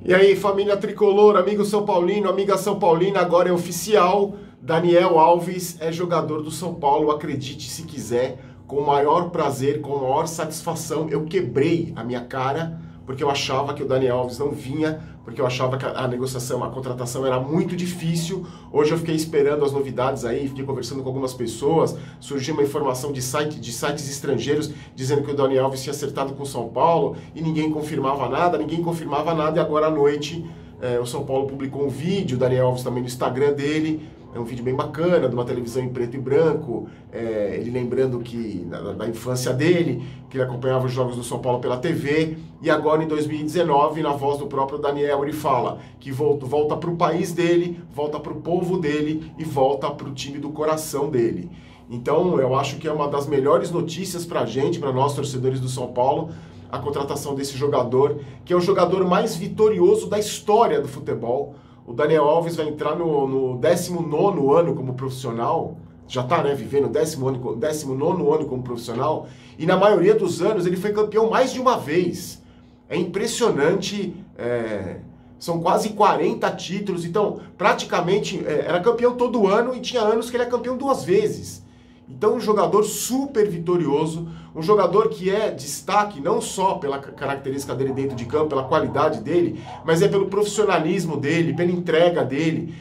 E aí, família tricolor, amigo São Paulino, amiga São Paulina, agora é oficial. Daniel Alves é jogador do São Paulo, acredite se quiser, com o maior prazer, com a maior satisfação. Eu quebrei a minha cara, porque eu achava que o Daniel Alves não vinha, porque eu achava que a negociação, a contratação era muito difícil. Hoje eu fiquei esperando as novidades aí, fiquei conversando com algumas pessoas, surgiu uma informação de sites estrangeiros dizendo que o Daniel Alves tinha acertado com o São Paulo e ninguém confirmava nada, e agora à noite o São Paulo publicou um vídeo, o Daniel Alves também no Instagram dele. É um vídeo bem bacana, de uma televisão em preto e branco, ele lembrando que da infância dele, que ele acompanhava os jogos do São Paulo pela TV, e agora em 2019, na voz do próprio Daniel, ele fala que volta para o país dele, volta para o povo dele e volta para o time do coração dele. Então eu acho que é uma das melhores notícias para a gente, para nós torcedores do São Paulo, a contratação desse jogador, que é o jogador mais vitorioso da história do futebol. O Daniel Alves vai entrar no 19º ano como profissional, já está, né, vivendo o 19º ano como profissional, e na maioria dos anos ele foi campeão mais de uma vez. É impressionante, são quase 40 títulos, então praticamente era campeão todo ano e tinha anos que ele é campeão 2 vezes. Então, um jogador super vitorioso, um jogador que é destaque não só pela característica dele dentro de campo, pela qualidade dele, mas pelo profissionalismo dele, pela entrega dele,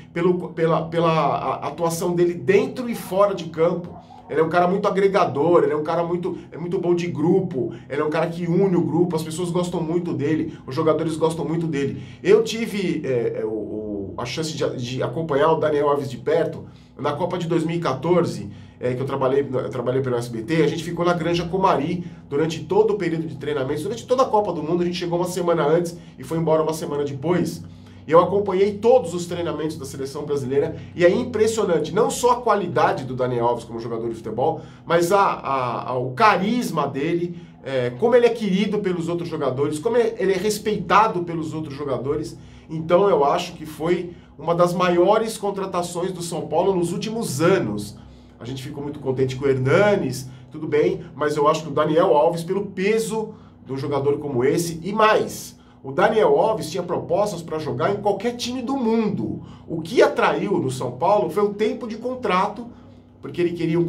pela atuação dele dentro e fora de campo. Ele é um cara muito agregador, ele é um cara muito bom de grupo, ele é um cara que une o grupo, as pessoas gostam muito dele, os jogadores gostam muito dele. Eu tive a chance de acompanhar o Daniel Alves de perto na Copa de 2014, que eu trabalhei pelo SBT. A gente ficou na Granja Comari durante todo o período de treinamento, durante toda a Copa do Mundo. A gente chegou uma semana antes e foi embora uma semana depois. E eu acompanhei todos os treinamentos da seleção brasileira e é impressionante, não só a qualidade do Daniel Alves como jogador de futebol, mas o carisma dele, como ele é querido pelos outros jogadores, como ele é respeitado pelos outros jogadores. Então eu acho que foi uma das maiores contratações do São Paulo nos últimos anos. A gente ficou muito contente com o Hernanes, tudo bem, mas eu acho que o Daniel Alves, pelo peso de um jogador como esse, e mais, o Daniel Alves tinha propostas para jogar em qualquer time do mundo. O que atraiu no São Paulo foi o tempo de contrato, porque ele queria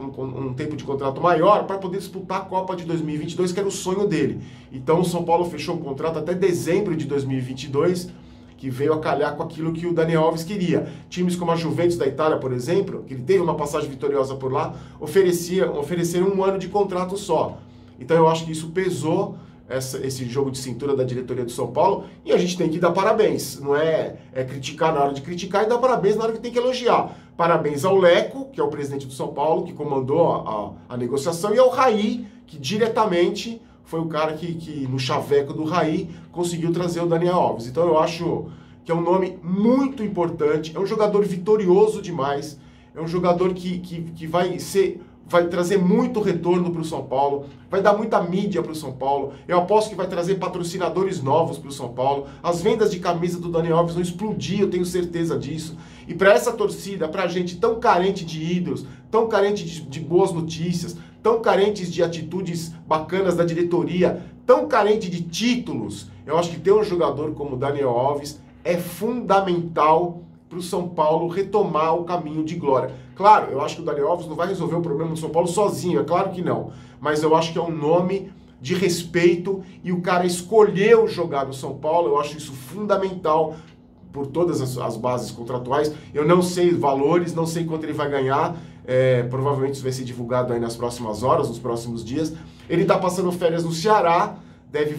um tempo de contrato maior para poder disputar a Copa de 2022, que era o sonho dele. Então o São Paulo fechou um contrato até dezembro de 2022, que veio a calhar com aquilo que o Daniel Alves queria. Times como a Juventus da Itália, por exemplo, que ele teve uma passagem vitoriosa por lá, ofereceram 1 ano de contrato só. Então eu acho que isso pesou esse jogo de cintura da diretoria do São Paulo, e a gente tem que dar parabéns. Não é criticar na hora de criticar e dar parabéns na hora que tem que elogiar. Parabéns ao Leco, que é o presidente do São Paulo, que comandou a negociação, e ao Raí, que diretamente foi o cara que no chaveco do Raí, conseguiu trazer o Daniel Alves. Então eu acho que é um nome muito importante, é um jogador vitorioso demais, é um jogador que vai trazer muito retorno para o São Paulo, vai dar muita mídia para o São Paulo. Eu aposto que vai trazer patrocinadores novos para o São Paulo. As vendas de camisa do Daniel Alves vão explodir, eu tenho certeza disso. E para essa torcida, para a gente tão carente de ídolos, tão carente de boas notícias, tão carentes de atitudes bacanas da diretoria, tão carente de títulos, eu acho que ter um jogador como o Daniel Alves é fundamental para o São Paulo retomar o caminho de glória. Claro, eu acho que o Daniel Alves não vai resolver o problema do São Paulo sozinho, é claro que não. Mas eu acho que é um nome de respeito e o cara escolheu jogar no São Paulo, eu acho isso fundamental por todas as bases contratuais. Eu não sei valores, não sei quanto ele vai ganhar, provavelmente isso vai ser divulgado aí nas próximas horas, nos próximos dias. Ele está passando férias no Ceará, deve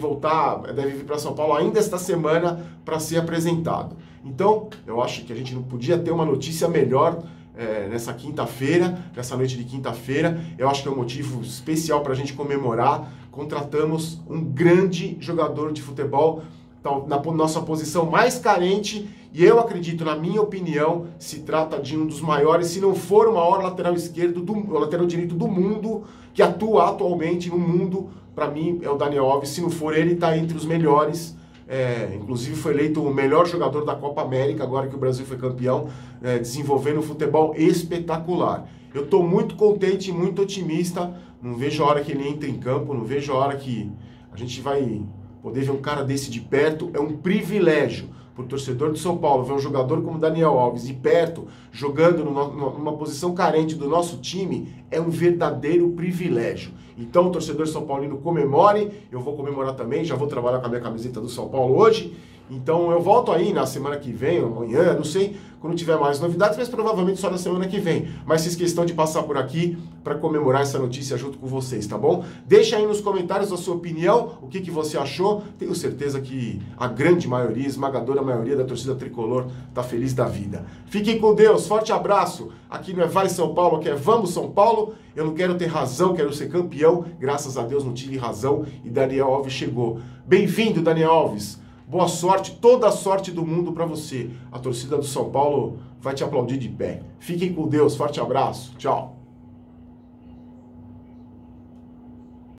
vir para São Paulo ainda esta semana para ser apresentado. Então, eu acho que a gente não podia ter uma notícia melhor nessa quinta-feira, nessa noite de quinta-feira. Eu acho que é um motivo especial para a gente comemorar. Contratamos um grande jogador de futebol, na nossa posição mais carente, e eu acredito, na minha opinião, se trata de um dos maiores, se não for o maior lateral direito do mundo, que atua atualmente no mundo. Para mim é o Daniel Alves. Se não for ele, está entre os melhores. Inclusive foi eleito o melhor jogador da Copa América, agora que o Brasil foi campeão, desenvolvendo um futebol espetacular. Eu estou muito contente e muito otimista, não vejo a hora que ele entre em campo, não vejo a hora que a gente vai Poder ver um cara desse de perto é um privilégio. Para o torcedor de São Paulo, ver um jogador como Daniel Alves de perto, jogando numa posição carente do nosso time, é um verdadeiro privilégio. Então, o torcedor São Paulino comemore, eu vou comemorar também, já vou trabalhar com a minha camiseta do São Paulo hoje. Então, eu volto aí na semana que vem, amanhã, não sei, quando tiver mais novidades, mas provavelmente só na semana que vem. Mas fiz questão de passar por aqui para comemorar essa notícia junto com vocês, tá bom? Deixa aí nos comentários a sua opinião, o que você achou. Tenho certeza que a grande maioria, esmagadora maioria da torcida tricolor tá feliz da vida. Fiquem com Deus, forte abraço. Aqui não é Vai São Paulo, aqui é Vamos São Paulo. Eu não quero ter razão, quero ser campeão. Graças a Deus não tive razão e Daniel Alves chegou. Bem-vindo, Daniel Alves. Boa sorte, toda a sorte do mundo para você. A torcida do São Paulo vai te aplaudir de pé. Fiquem com Deus, forte abraço, tchau.